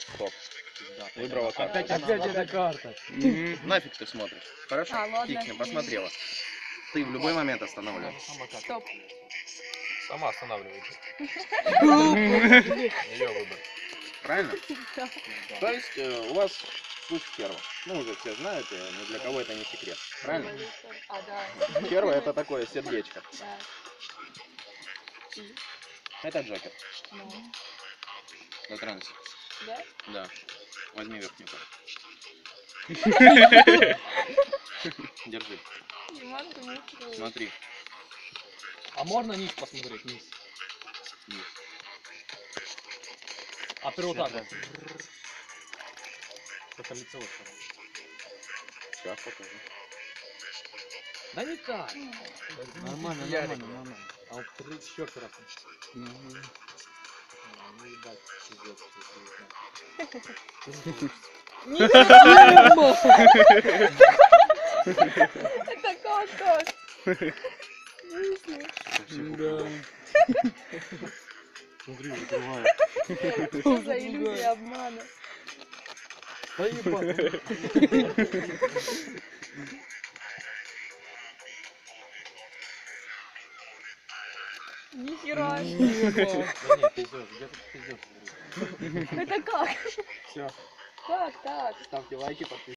Стоп. Выбрала карту. Опять эта карта. Нафиг ты смотришь? Хорошо? ладно. Фиг с ним, посмотрела. Ты в любой момент останавливаешь. Стоп. Сама останавливайся. Ее выбор. Правильно? Да. То есть у вас путь первый. Ну, уже все знают, и ни для кого это не секрет. Правильно? А, да. Первое это такое сердечко. Да. Это Джокер. Ну. Дотронься. Да? Да. Возьми верхнюю карту. Держи. Диман, ты мусор. Смотри. А можно низ посмотреть? Низ. А ты вот так вот. Только лицевой стороны. Сейчас покажу. Да не так. Нормально, Ярик. нормально. А вот еще раз. Ну ебать, пиздец. Это как? Да. Смотри, закрываю. Что за иллюзия обмана? Да ебать. Нихера. Да не, пиздец, где тут пиздец? Это как? Все, Как так? ставьте лайки, подписывайтесь.